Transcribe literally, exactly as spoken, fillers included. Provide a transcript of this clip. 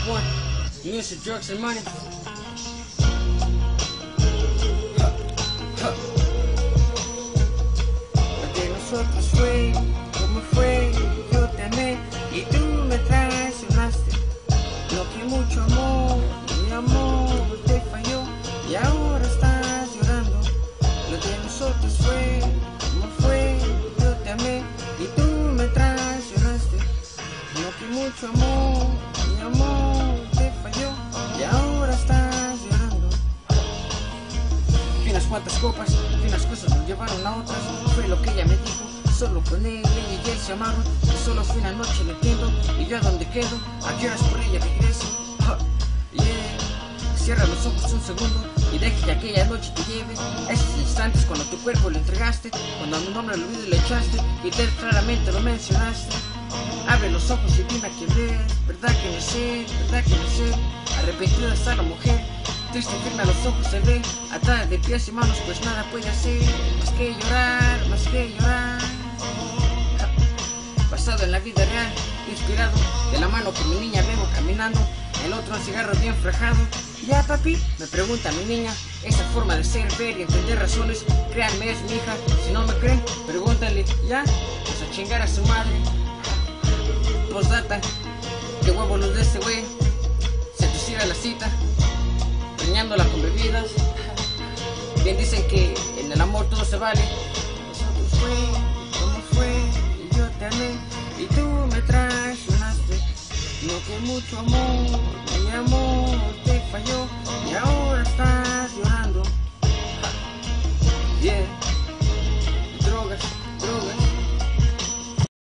one, music, drugs and money. Lo de nosotros fue, como fue, yo te amé y tú me traicionaste. Lo que mucho amor, mi amor te falló y ahora estás llorando. Lo de nosotros fue, como fue, yo te amé y tú me traicionaste. Lo que mucho amor, mi amor te falló y ahora estás llorando. Y unas cuantas copas, y unas cosas nos llevaron a otras. Fue lo que ella me dijo, solo con él, ella y él se amaron. Y solo fue una noche, lo entiendo. Y yo a dónde quedo, a qué horas por ella regreso. uh, Yeah, cierra los ojos un segundo y deja que aquella noche te lleve a esos instantes cuando tu cuerpo lo entregaste, cuando a mi nombre al olvido le echaste y te claramente lo mencionaste. Abre los ojos y dime a quién ves, verdad que no sé, verdad que no sé. Arrepentida está la mujer, triste firme a los ojos se ve, atada de pies y manos pues nada puede hacer, más que llorar, más que llorar. Basado en la vida real, inspirado de la mano que mi niña veo caminando, el otro un cigarro bien frajado. Ya papi, me pregunta mi niña, esa forma de ser, ver y entender razones, créanme es mi hija, si no me creen, pregúntale, ya, pues a chingar a su madre. Postdata, qué huevo los de este güey, se te cierra la cita, preñándola con bebidas. Bien dicen que en el amor todo se vale, nosotros fue